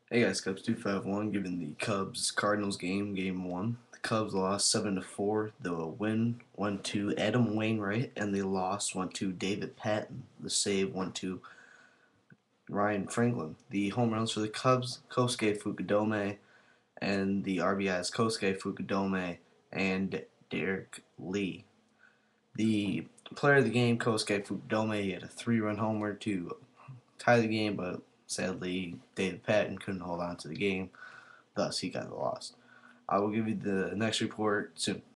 Hey guys, Cubs 251 giving the Cubs Cardinals game 1. The Cubs lost 7-4. The win went to Adam Wainwright, and the loss went to David Patton. The save went to Ryan Franklin. The home runs for the Cubs, Kosuke Fukudome, and the RBIs, Kosuke Fukudome and Derek Lee. The player of the game, Kosuke Fukudome, he had a 3-run homer to tie the game, but sadly David Patton couldn't hold on to the game. Thus, he got lost. I will give you the next report soon.